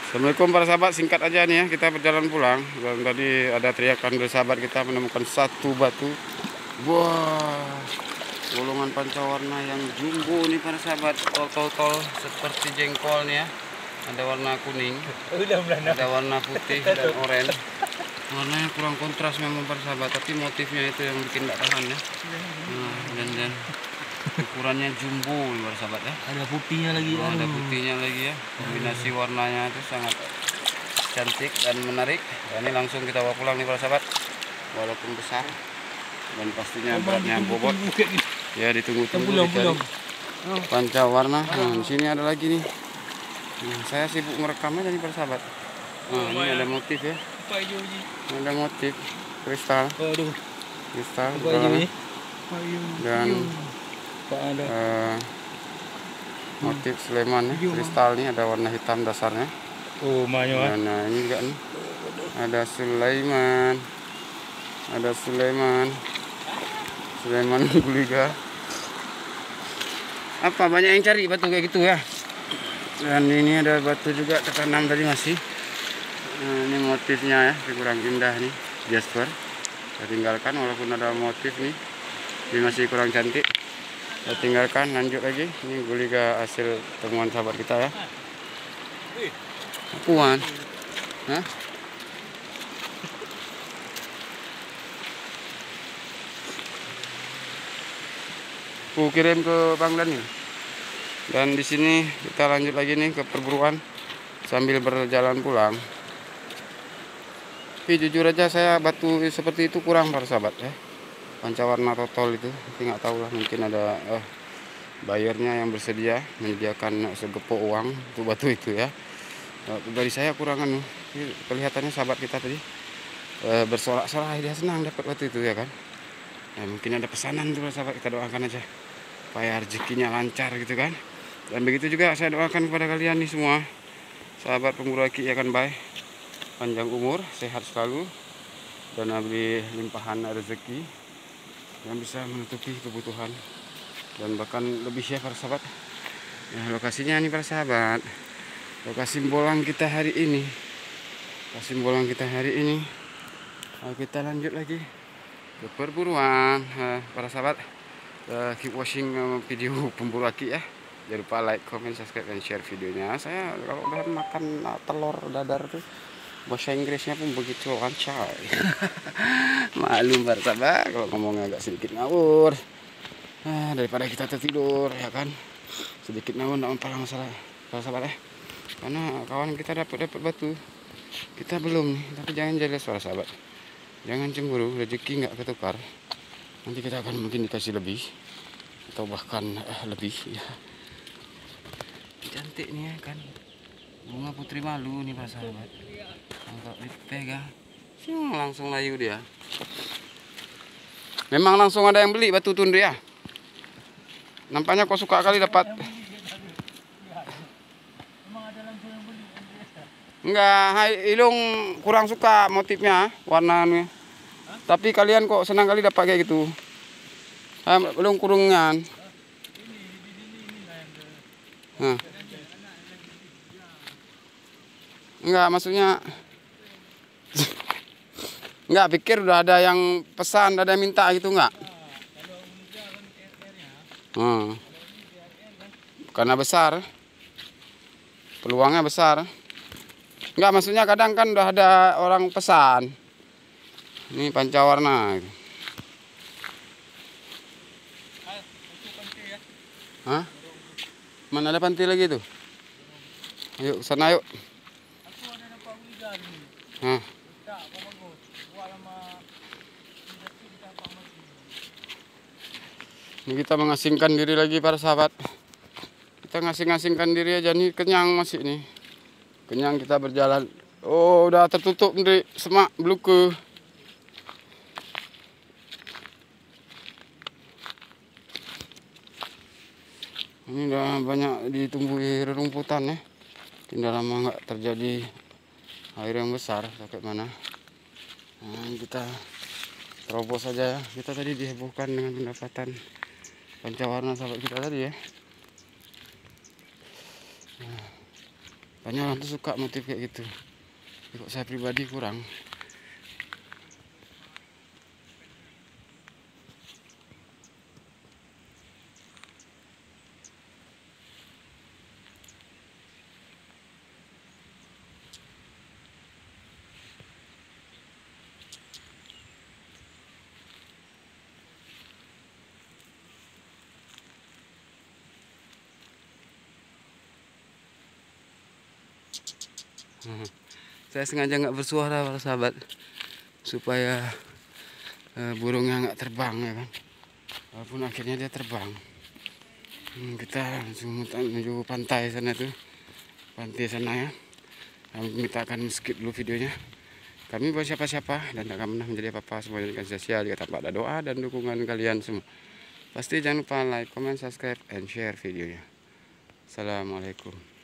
Assalamualaikum para sahabat, singkat aja nih ya, kita berjalan pulang. Dan tadi ada teriakan dari sahabat kita menemukan satu batu. Wah, golongan pancawarna yang jumbo nih para sahabat. Tol seperti jengkol nih ya. Ada warna kuning, ada warna putih dan oranye. Warnanya kurang kontras memang para sahabat, tapi motifnya itu yang bikin tidak tahan ya. Nah, dan ukurannya jumbo para sahabat ya. Ada putihnya lagi. Ada putihnya lagi ya. Kombinasi warnanya itu sangat cantik dan menarik. Nah, ini langsung kita bawa pulang nih para sahabat. Walaupun besar dan pastinya beratnya bobot. Ya, ditunggu-tunggu dicari pancawarna. Nah, di sini ada lagi nih. Nah, saya sibuk merekamnya tadi para sahabat. Nah, ini ada motif ya. Ada motif kristal. Kristal dan motif Sleman ya. Kristal ini ada warna hitam dasarnya. Dan ini juga nih ada Sulaiman, Sulaiman Guliga. Apa banyak yang cari batu kayak gitu ya. Dan ini ada batu juga tertanam tadi masih. Nah, ini motifnya ya, kurang indah nih, jasper. Saya tinggalkan walaupun ada motif nih, ini masih kurang cantik. Saya tinggalkan, lanjut lagi. Ini Guliga hasil temuan sahabat kita ya. Akuan. Hah? Aku kirim ke Bang Daniel. Dan di sini kita lanjut lagi nih ke perburuan sambil berjalan pulang. Tapi jujur aja saya batu seperti itu kurang para sahabat ya. Pancawarna totol itu, tapi nggak tahu lah, mungkin ada bayarnya yang bersedia menyediakan segepok uang untuk batu itu ya. Dari saya kurangan, kelihatannya sahabat kita tadi bersorak-sorak, dia senang dapat batu itu ya kan. Ya, mungkin ada pesanan tuh sahabat, kita doakan aja supaya rezekinya lancar gitu kan. Dan begitu juga saya doakan kepada kalian nih semua sahabat pemburu aki ya kan, baik panjang umur, sehat selalu, dan beri limpahan rezeki yang bisa menutupi kebutuhan dan bahkan lebih ya para sahabat. Nah, lokasinya nih para sahabat, lokasi bolang kita hari ini. Nah, kita lanjut lagi ke perburuan para sahabat. Keep watching video pemburu aki ya. Jangan lupa like, comment, subscribe, dan share videonya. Saya kalau udah makan telur dadar tuh bahasa Inggrisnya pun begitu lancar. Maklum para sahabat kalau ngomongnya agak sedikit ngawur. Daripada kita tertidur ya kan, sedikit ngawur tidak masalah para sahabat ya. Karena kawan kita dapat batu, kita belum nih. Tapi jangan jelas para sahabat, jangan cemburu, rezeki nggak ketukar. Nanti kita akan mungkin dikasih lebih atau bahkan lebih ya. Cantik nih ya kan, bunga putri malu nih para sahabat. Kalau dipegang langsung layu dia. Memang langsung ada yang beli batu tundri ya. Nampaknya kok suka kali dapat. Enggak, Ilung kurang suka motifnya, warnanya. Tapi kalian kok senang kali dapat kayak gitu. Belum kurungan. Enggak, maksudnya enggak pikir udah ada yang pesan, ada yang minta gitu enggak? Karena besar, peluangnya besar. Enggak, maksudnya kadang kan udah ada orang pesan. Ini pancawarna. Hah? Mana ada panti lagi tuh? Ayo sana yuk. Ini kita mengasingkan diri lagi para sahabat. Kita ngasing-ngasingkan diri aja nih, kenyang masih nih. Kenyang kita berjalan. Oh, udah tertutup dari semak beluku. Ini udah banyak ditumbuhi rerumputan ya. Tidak lama nggak terjadi air yang besar sampai mana. Nah, kita terobos saja ya. Kita tadi dihebohkan dengan pendapatan pancawarna sahabat kita tadi ya. Banyak orang tuh suka motif kayak gitu. Kok saya pribadi kurang. Saya sengaja nggak bersuara para sahabat supaya burungnya nggak terbang ya kan. Walaupun akhirnya dia terbang. Kita langsung menuju pantai sana tuh, pantai sana ya. Kami minta akan skip dulu videonya. Kami bukan siapa-siapa dan tak akan pernah menjadi apa-apa. Semuanya dengan sia-sia jika tanpa ada doa dan dukungan kalian semua. Pasti jangan lupa like, comment, subscribe, and share videonya. Assalamualaikum.